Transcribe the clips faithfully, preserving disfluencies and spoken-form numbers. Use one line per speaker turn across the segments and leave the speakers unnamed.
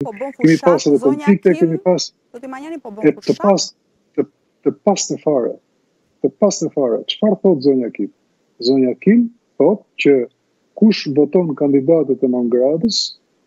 po bën
kemi pas
fushat,
edhe
zonja
konflikte,
Kim,
kemi pas
zoti Manjani po
e
bën
të
fushat.
pas të, të pas të fare. Të pas të fare. Çfarë thot zonja Kim? Zonja Kim thot që kush voton kandidatët e non gratës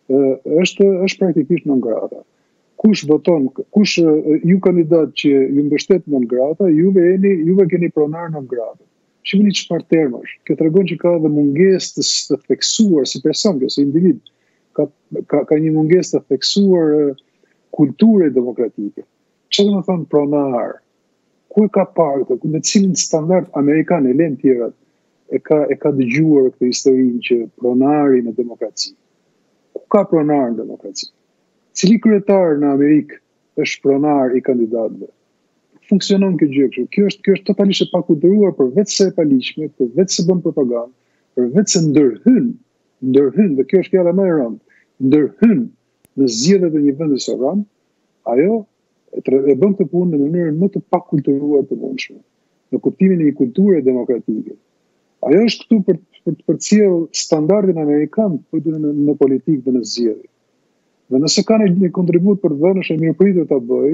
është është praktikisht non grata. Kush voton, kush ju kandidat që ju mbështet non grata, juve jeni, juve keni pronar non grata. Shikoni çfarë termash. Kjo tregon që ka edhe mungesë të, të theksuar si person, si individ. Ka, ka, ka një mungesë të theksuar uh, kulture demokratike. Çfarë do të thonë pronar? Ku e ka parë këtë? Në cilin standard amerikan e lën tjerat e ka e ka dëgjuar këtë historinë që pronari në demokraci. Ku ka pronar në demokraci? Cili kryetar në Amerikë është pronar i kandidatëve? Funksionon kjo gjë kështu. Kjo është kjo është totalisht e pakulturuar për vetë se e paligjshme, për vetë se bën propagandë, për vetë se ndërhyn, ndërhyn, dhe kjo është fjala më e rëndë, ndërhyn në zgjedhjet e një vendi sovran, ajo e, tre, e bën këtë punë në mënyrën më të pakulturuar të mundshme, në kuptimin e një kulture demokratike. Ajo është këtu për për të përcjell standardin amerikan në, në politikë dhe në zgjedhje. Dhe nëse ka një kontribut për të dhënë, është e mirëpritur ta bëj,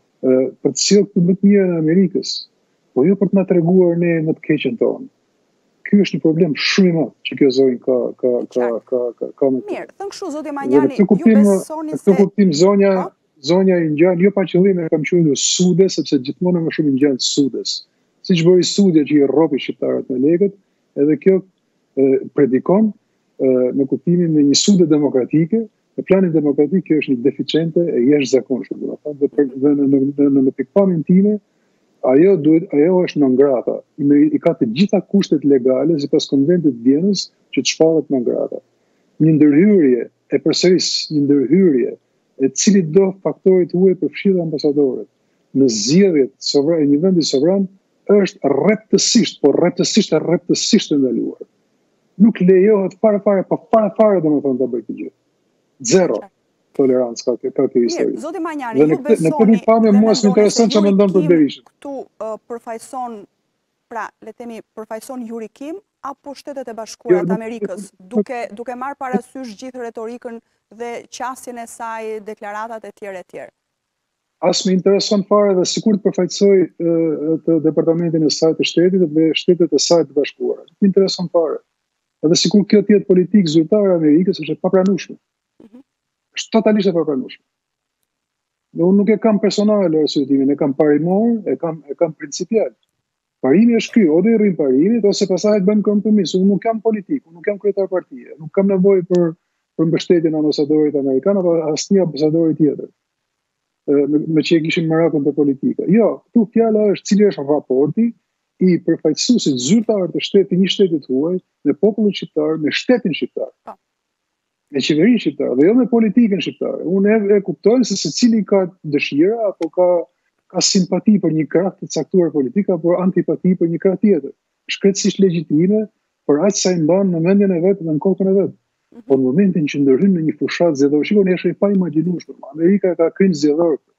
për të sjellë këtë më të mirë në Amerikës, po jo për të na treguar ne më të keqen tonë. Ky është një problem shumë i madh që kjo zonjë ka ka ka ka ka ka me.
Mirë, thënë kështu zoti Manjani, ju besoni se
këtë kuptim zonja zonja i ngjan jo pa qëllim e kam quajtur sude sepse gjithmonë më shumë i ngjan sudes. Siç bëri sudja që i rropi shqiptarët me lekët, edhe kjo e, predikon e, në kuptimin e një sude demokratike. Në planin demokratik kjo është një deficiente e jashtëzakonshme, domethënë dhe, dhe në në në, në, në pikpamjen time ajo duhet ajo është non grata. I, i ka të gjitha kushtet legale sipas konventit të Vienës që të shpallet non grata. Një ndërhyrje e përsëris një ndërhyrje e cili do faktorit huaj përfshirë ambasadorët në zgjedhjet sovran e një vendi sovran është rreptësisht, por rreptësisht e rreptësisht e ndaluar. Nuk lejohet fare fare, po fare fare domethënë ta bëj këtë gjë. Zero tolerancë ka kjo ka kjo histori.
Mirë, zoti Manjani, ju
në
besoni
në këtë pamje mua s'më intereson çfarë mendon për Berishën.
Këtu uh, përfaqëson, pra, le të themi, përfaqëson Yuri Kim apo Shtetet e Bashkuara të Amerikës, duke duke marrë parasysh gjithë retorikën dhe qasjen e saj, deklaratat e tjera e tjera.
As më intereson fare dhe sikur të përfaqësoj uh, të departamentin e saj të shtetit dhe shtetet e saj të bashkuara. Më intereson fare. Edhe sikur kjo të jetë politikë zyrtare e Amerikës është e papranueshme. Është totalisht e papranueshme. Unë nuk e kam personale arsyetimin, e kam parimor, e kam e kam principial. Parimi është ky, o do i rrim parimit ose pastaj të bëjmë kompromis. Unë nuk jam politik, unë nuk jam kryetar partie, nuk kam nevojë për për mbështetjen e ambasadorit amerikan apo asnjë ambasadori tjetër. Me, me që e kishim merakun te politika. Jo, këtu fjala është cili është raporti i përfaqësuesit zyrtar të shtetit, një shtetit huaj, me popullin shqiptar, me shtetin shqiptar. Me qeverinë shqiptare dhe jo me politikën shqiptare. Unë e, e kuptoj se secili ka dëshira apo ka ka simpati për një krah të caktuar politik apo antipati për një krah tjetër. Është krejtësisht legjitime për aq sa i mban në mendjen e vet dhe në kokën e vet. Po në momentin që ndërhyn në një fushat zgjedhore, shikoni është e pa imagjinueshme. Amerika ka krim zgjedhor.